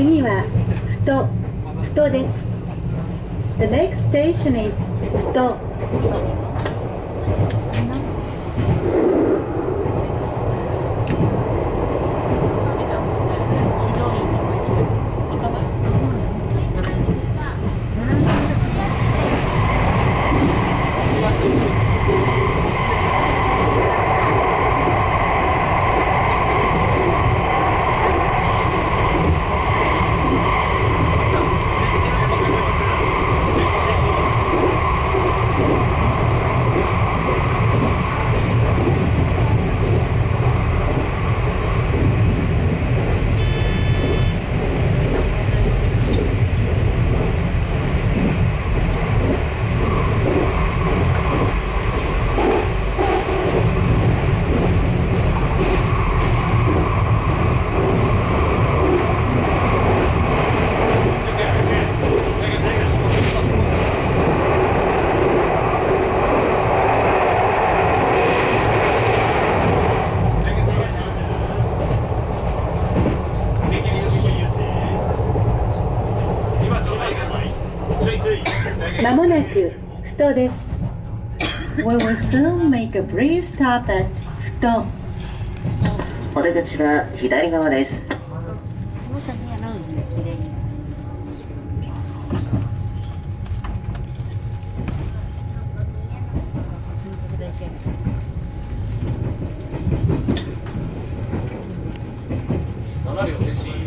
次はふとです。The next station is ふと。まもなくふとです。We will soon make a brief stop at ふと。 お出口は左側です。 7両嬉しい。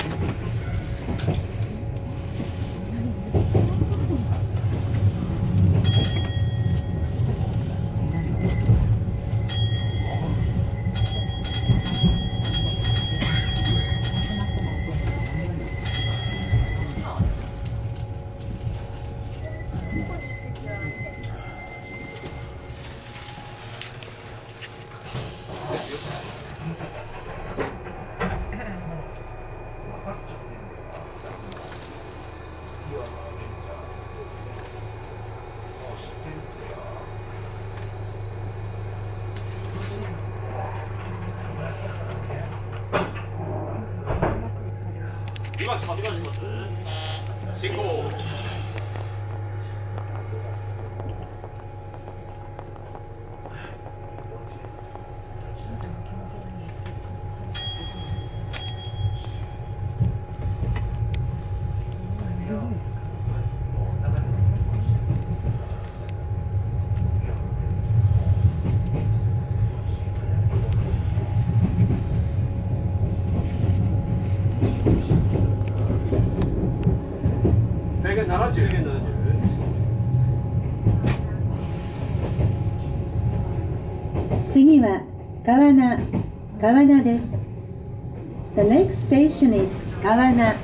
信号。制限70。 次は川名です。The next station is 川名。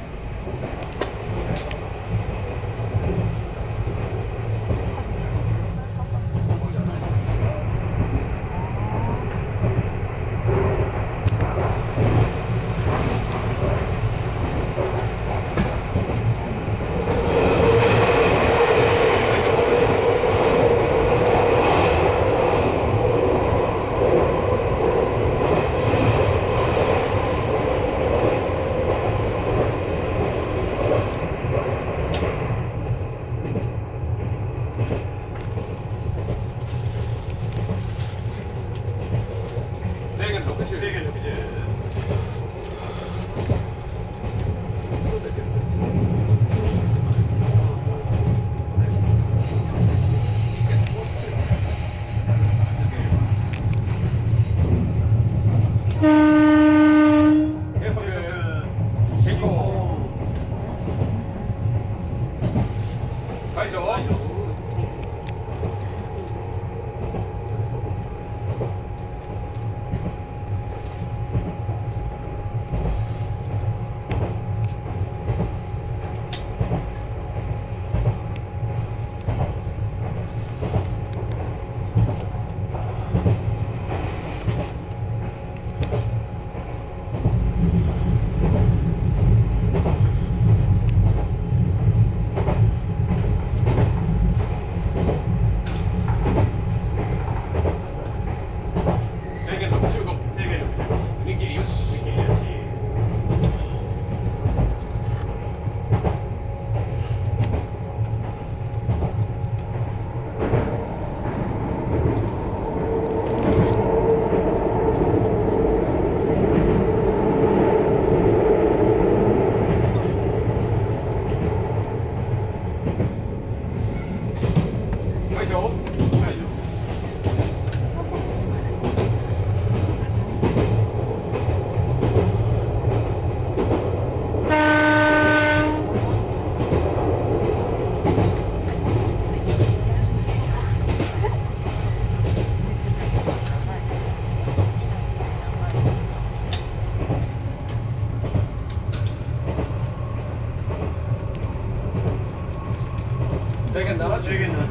制限70。制限70。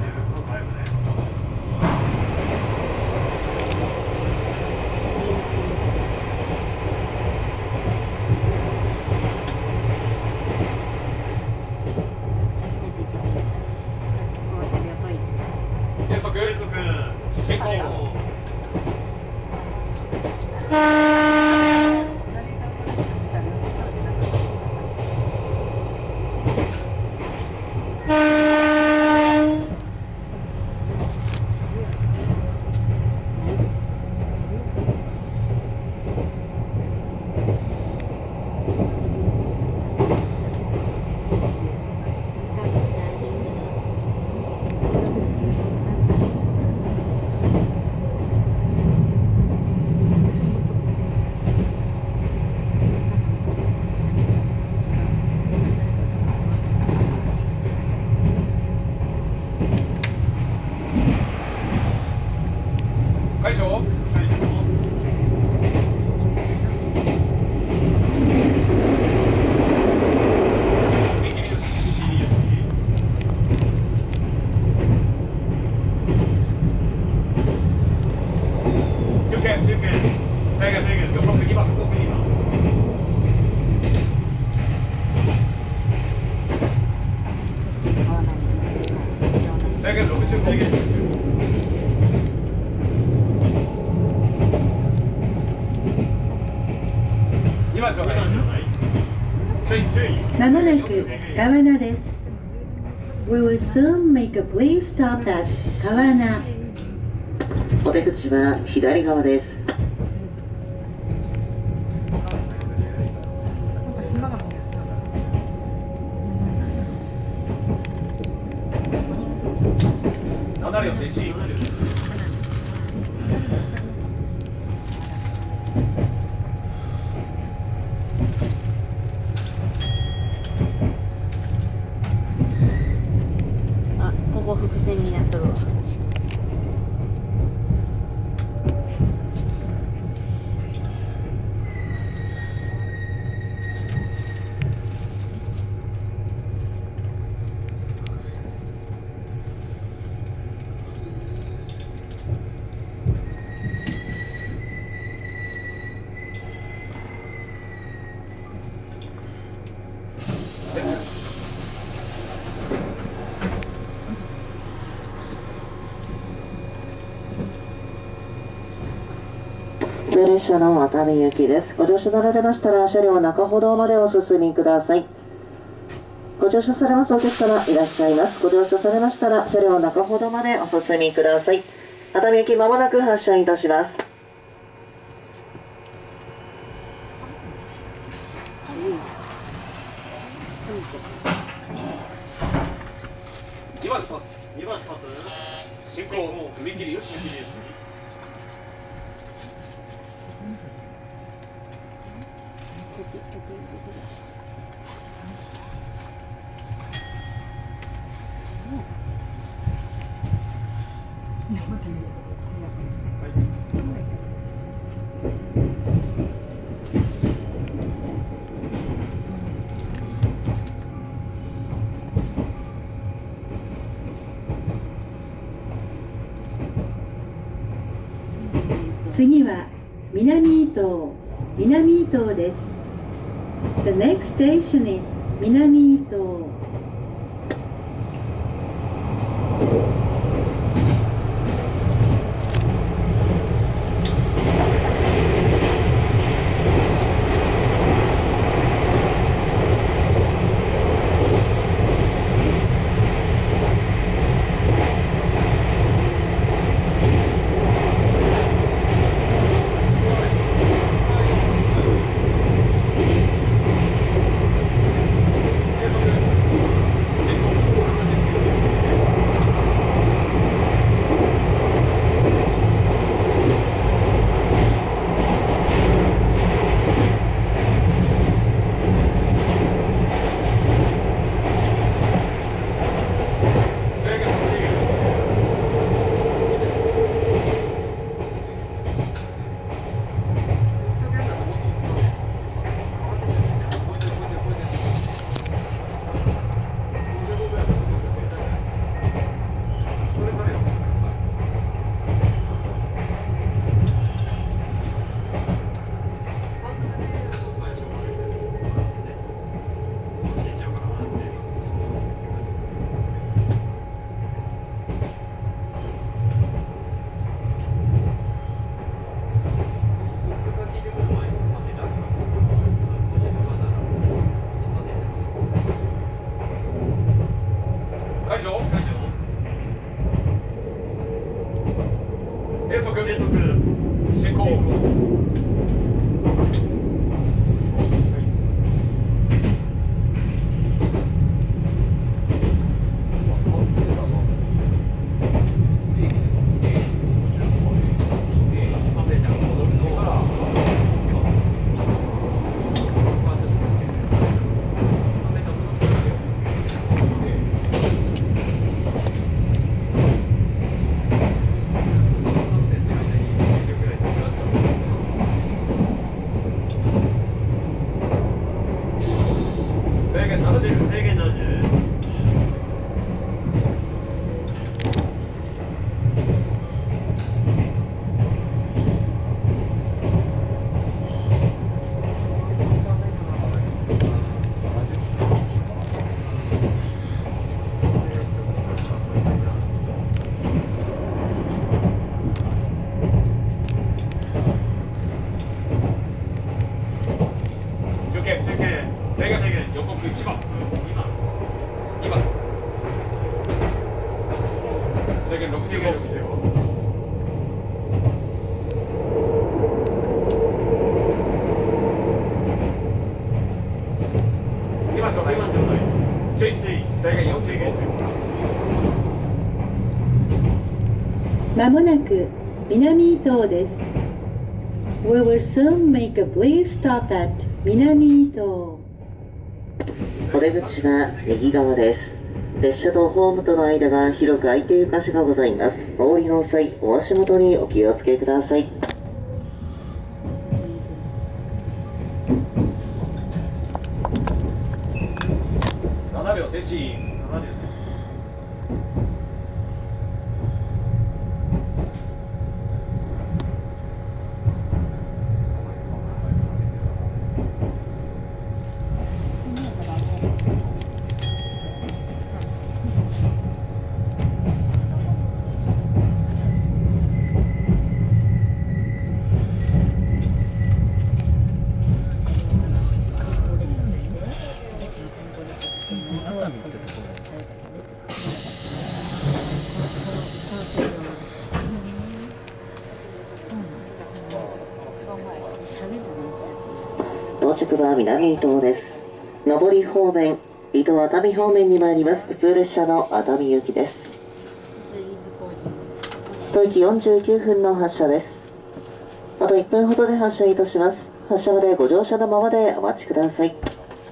減速。進行。解除。制限65。 まもなく川名です。We will soon make a brief stop at 川名。 お出口は左側です。 7両停止。 あ、ここ伏線になっとるわ。 列車の熱海行きです。ご乗車なられましたら車両中ほどまでお進みください。ご乗車されますお客様いらっしゃいます。ご乗車されましたら車両中ほどまでお進みください。熱海行きまもなく発車いたします。 2番出発。2番出発。進行。踏切よし。 次は南伊東です。The next station is 南伊東。 減速。 制限70。制限70。予告1番。2番。制限65。2番ちょうだい。注意。制限45。 まもなく南伊東です。We will soon make a brief stop at 南伊東。 お出口は右側です。列車とホームとの間が広く空いている箇所がございます。お降りの際、お足元にお気をつけください。 7秒停止。 到着は南伊東です。上り方面、伊東熱海方面に参ります。普通列車の熱海行きです。当駅49分の発車です。あと1分ほどで発車いたします。発車までご乗車のままでお待ちください。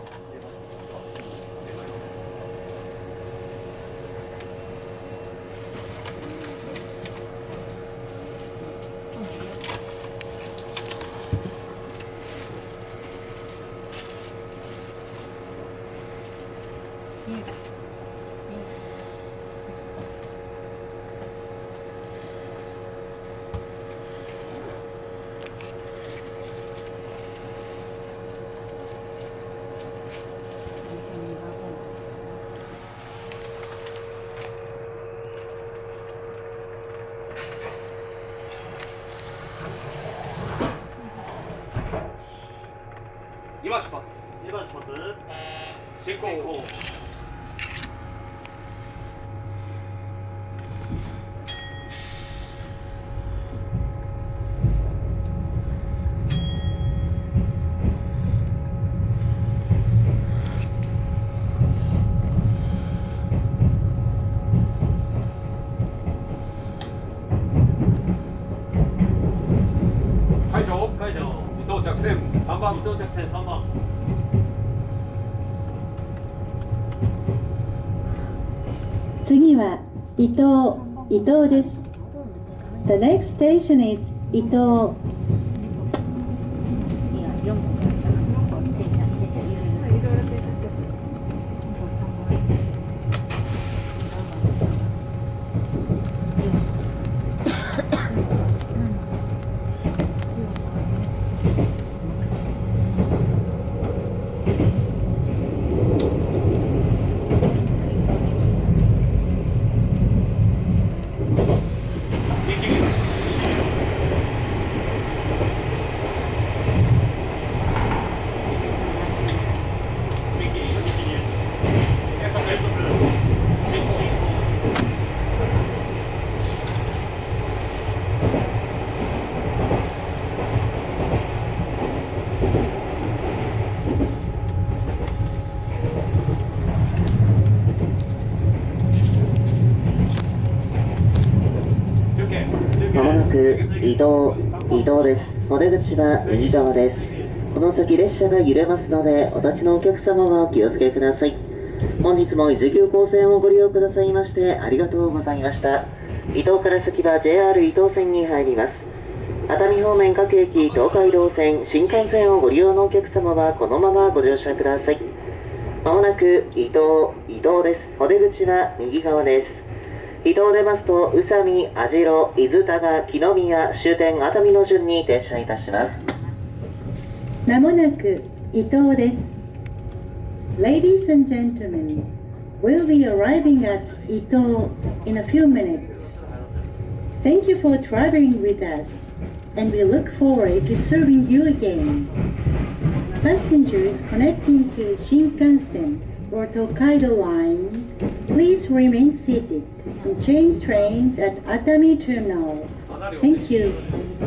2番出発。進行。会場。伊東着線3番。 次は伊東です。The next station is 伊東。まもなく伊東です。お出口は右側です。この先列車が揺れますので、お立ちのお客様はお気をつけください。本日も伊豆急行線をご利用くださいましてありがとうございました。伊東から先は JR 伊東線に入ります。熱海方面各駅、東海道線、新幹線をご利用のお客様はこのままご乗車ください。 まもなく伊東です。お出口は右側です。伊東を出ますと、宇佐美、網代、伊豆多賀、木の宮、終点熱海の順に停車いたします。 まもなく伊東です。Ladies and gentlemen, we'll be arriving at Ito in a few minutes. Thank you for traveling with us, and we look forward to serving you again. Passengers connecting to Shinkansen or Tokaido Line, please remain seated and change trains at Atami Terminal. Thank you.